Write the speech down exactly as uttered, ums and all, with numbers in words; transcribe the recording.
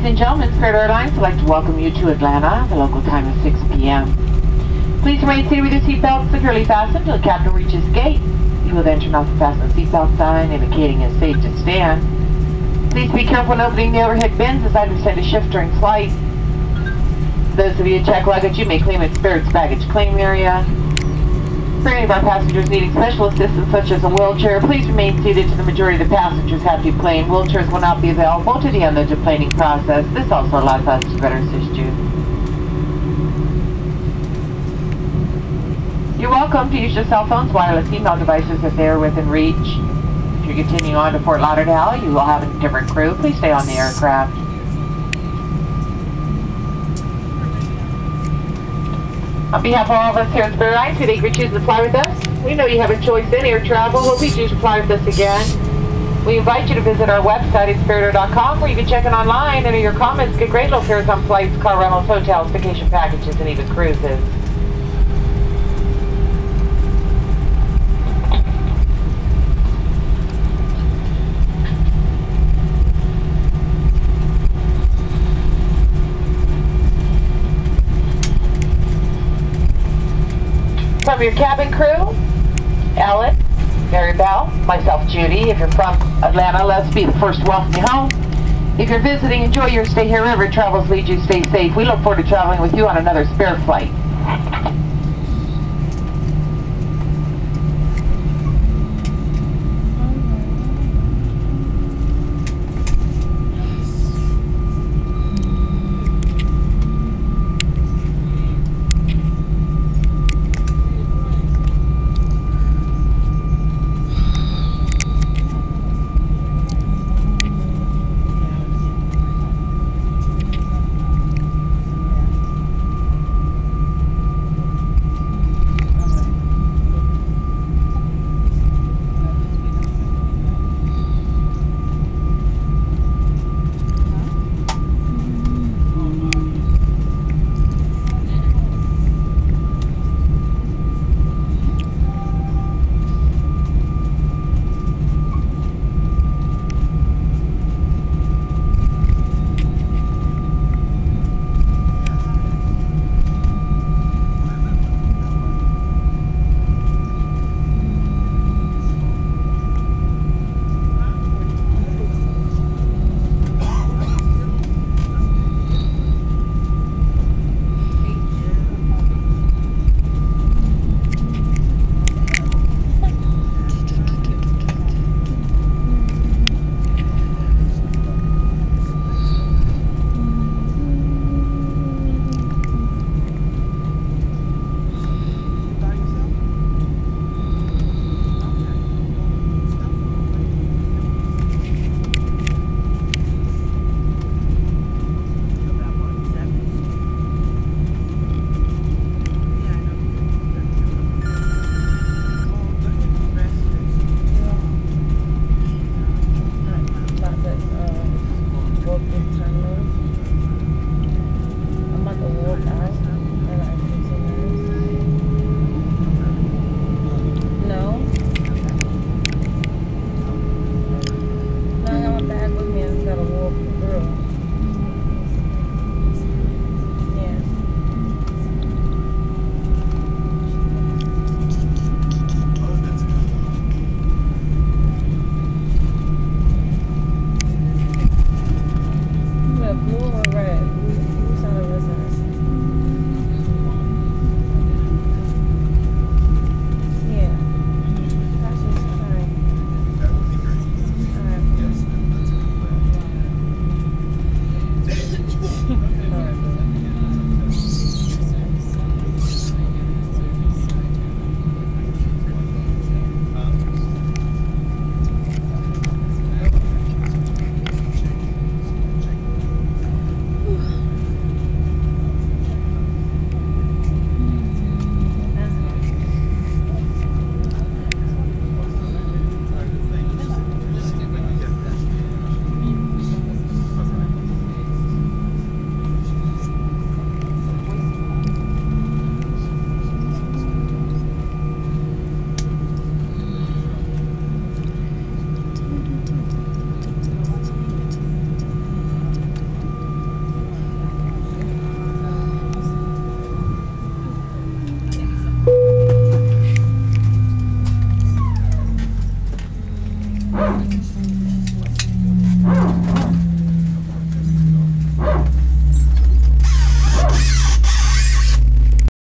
and gentlemen, Spirit Airlines would like to welcome you to Atlanta. The local time is six p m Please remain seated with your seatbelt securely fastened until the captain reaches gate. You will then turn off the fasten seatbelt sign indicating it's safe to stand. Please be careful when opening the overhead bins as items tend to shift during flight. For those of you who check luggage, you may claim at Spirit's baggage claim area. For any of our passengers needing special assistance such as a wheelchair, please remain seated till the majority of the passengers have deplaned. Wheelchairs will not be available to the end of the deplaning process. This also allows us to better assist you. You're welcome to use your cell phones, wireless email devices if they are within reach. If you're continuing on to Fort Lauderdale, you will have a different crew. Please stay on the aircraft. On behalf of all of us here at Spirit Airlines, we thank you for choosing to fly with us. We know you have a choice in air travel. Hope you choose to fly with us again. We invite you to visit our website at spirit air dot com where you can check in online, enter your comments, get great low fares on flights, car rentals, hotels, vacation packages, and even cruises. From your cabin crew, Ellen, Mary Bell, myself, Judy. If you're from Atlanta, let's be the first to welcome you home. If you're visiting, enjoy your stay here. Wherever travels lead you, stay safe. We look forward to traveling with you on another Spirit flight.